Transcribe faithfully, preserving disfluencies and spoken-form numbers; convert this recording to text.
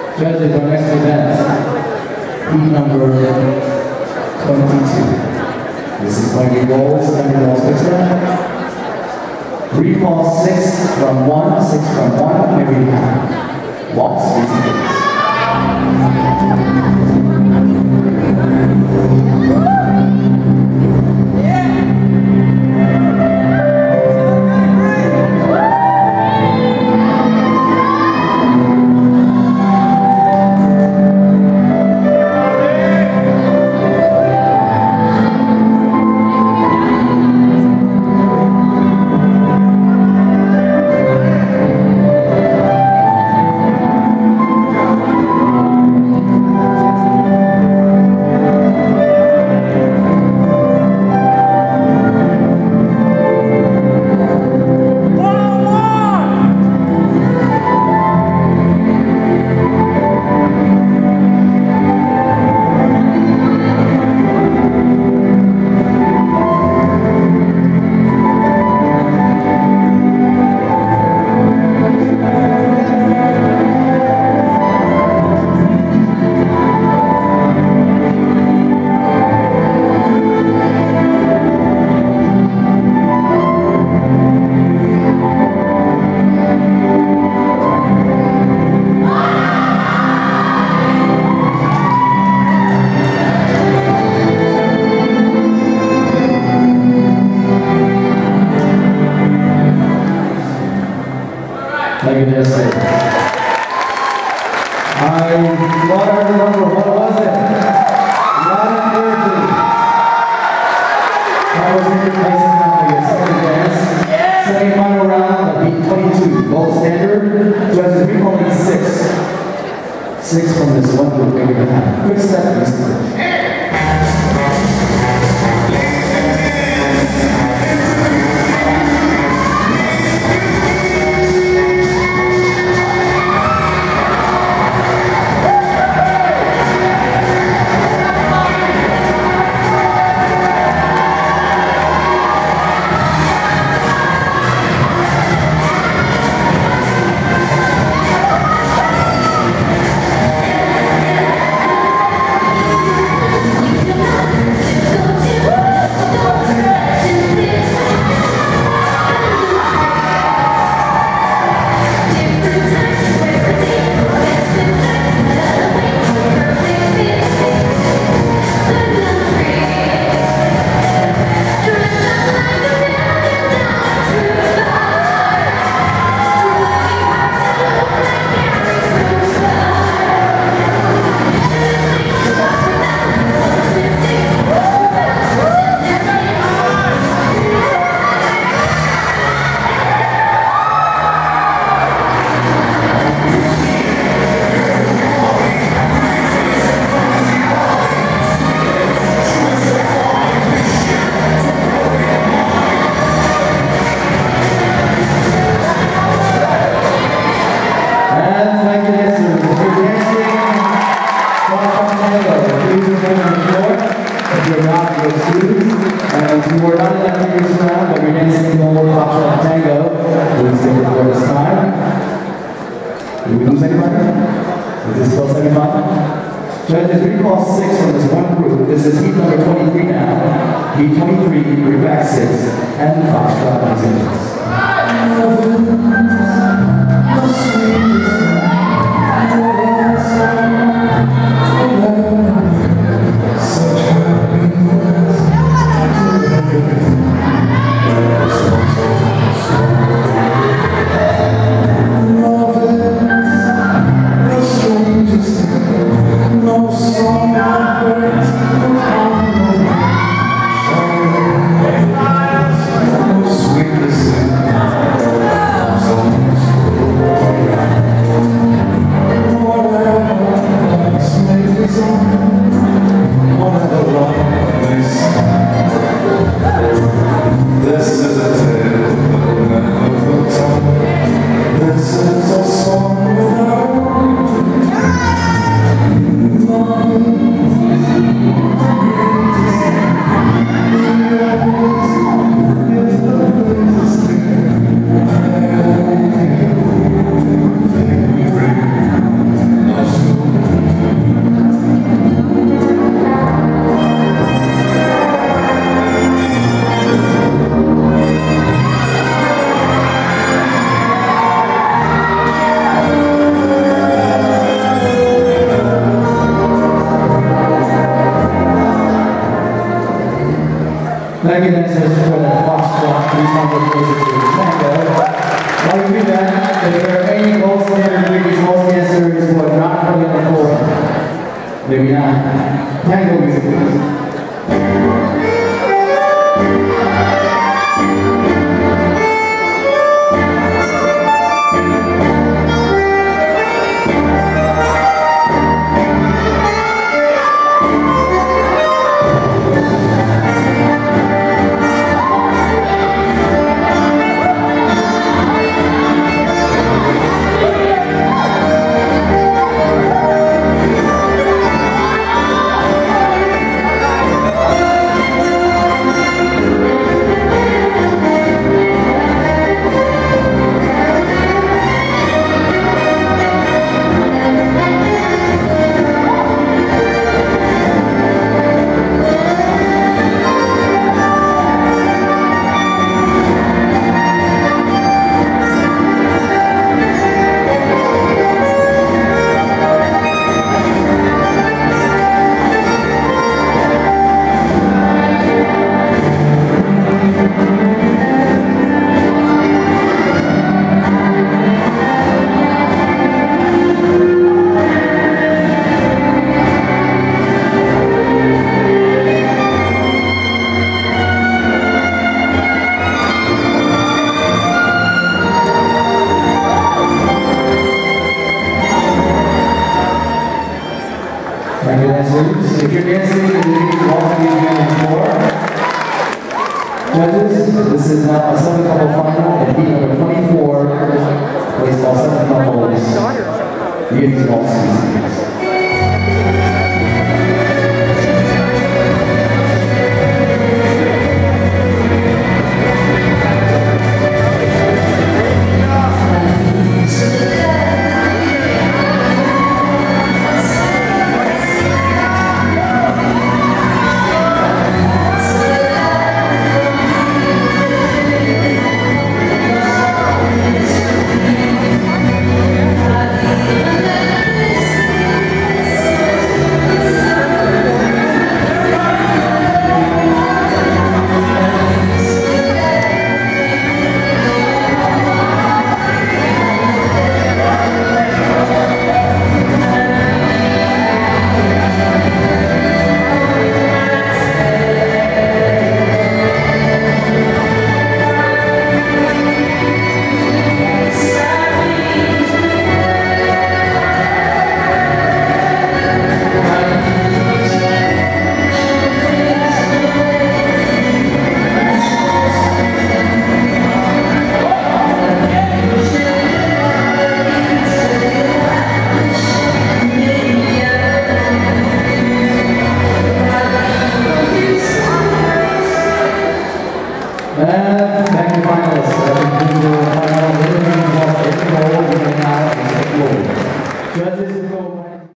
Judges, our next event, heat number twenty-two. This is going to be rolls, standard rolls picture. Recall six from one, six from one, every half. Walks, facing face. Thank you, Jesse. I want to remember, what was it? Loud and clear, that was Richard Tyson for your second dance. Second final round, a beat twenty-two, gold standard. Judges recalling six. Six from this one group, maybe a half. Quick step, please. And if you were not in that previous round, but you're dancing the old Foxtrot Tango, please stick it for this time. Did we lose anybody? Is this still semi-final? Judges, recall six from this one group. This is heat number twenty-three now. Heat twenty-three, bring back six, and Foxtrot Musicians. Sweetness. Thank you, dancers, for the foxtrot. Please come with closer to the tango. While you do that, if there are any gold standard ladies, most dancers who are not coming on the floor, maybe not. Tango music, please. Thank you, dancers. If you're dancing, you need to also be on the floor. Judges, this is now a seven couple final at heat number twenty-four. Placed all seven couples. Ladies, all seasons.